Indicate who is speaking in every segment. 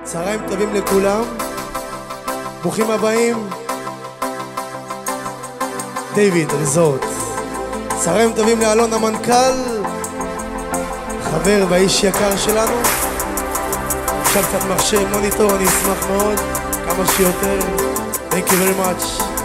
Speaker 1: צהריים טובים לכולם, ברוכים הבאים. דיוויד ריזורט. צהריים טובים לאלון המנכ"ל, חבר והאיש יקר שלנו. עכשיו קצת מכשיר מוניטור, אני אשמח מאוד, כמה שיותר. Thank you very much.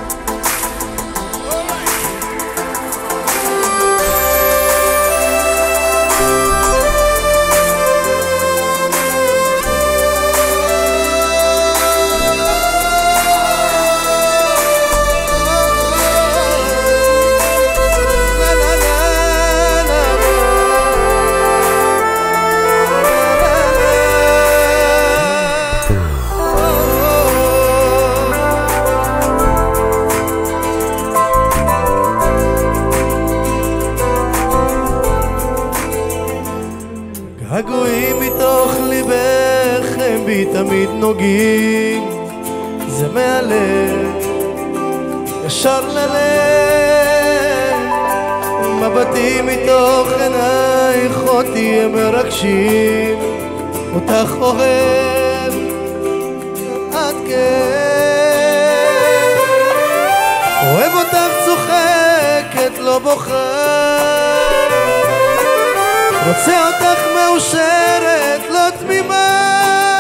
Speaker 1: הגויים מתוך ליבך הם בי תמיד נוגעים, זה מהלב ישר ללב. מבטים מתוך עינייך אותי הם מרגשים, אותך אוהב עד כן. אוהב אותך צוחקת לא בוכה, רוצה אותך מאושרת, לא תמימה.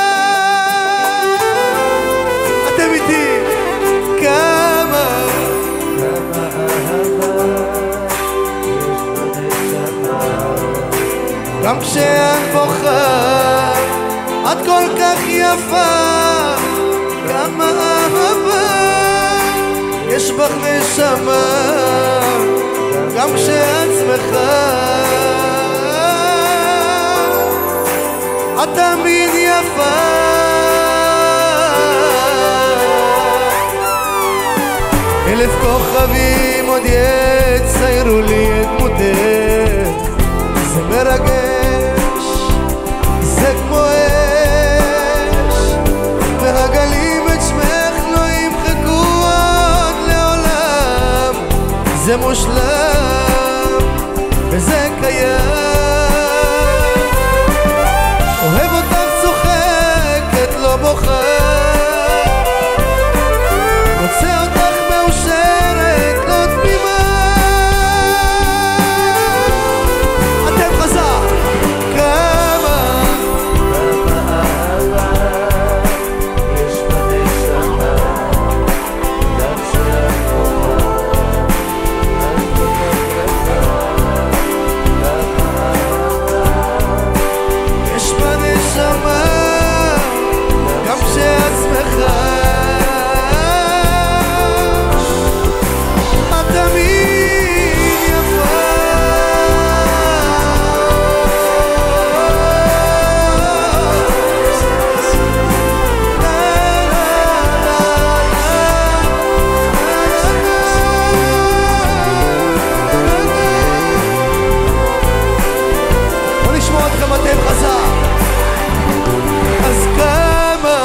Speaker 1: אתם איתי? כמה אהבה יש בנשמה, גם כשאת בוכה את כל כך יפה. כמה אהבה יש בך נשמה, גם כשאת שמחה את תמיד יפה. אלף כוכבים עוד יציירו לי את דמותך, זה מרגש, זה כמו אש, והגלים את שמך לא ימחקו עוד לעולם. זה מושלם וזה קיים. אוהב אותך צוחקת לא בוכה, רוצה אותך מאושרת לא תמימה. אתם חזק. כמה אהבה יש בנשמה, גם כשאת בוכה את כל כך יפה. גם כשאת שמחה את תמיד יפה. בוא נשמע אתכם, אתם חזק. אז כמה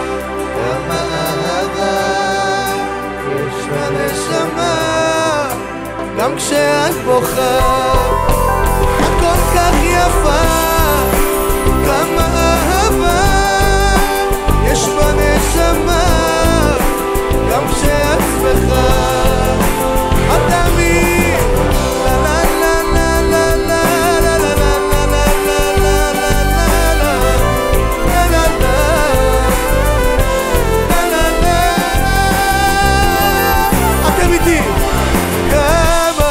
Speaker 1: אהבה יש בנשמה, גם כשאת בוכה את כל כך יפה. כמה אהבה יש בנשמה, גם כשאת שמחה את תמיד לה לה לה לה לה לה לה לה לה לה לה לה. אתם איתי? כמה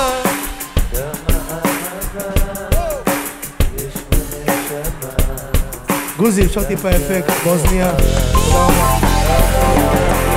Speaker 1: אהבה יש בנשמה. גוזי, אפשר טיפה אפקט באוזניה?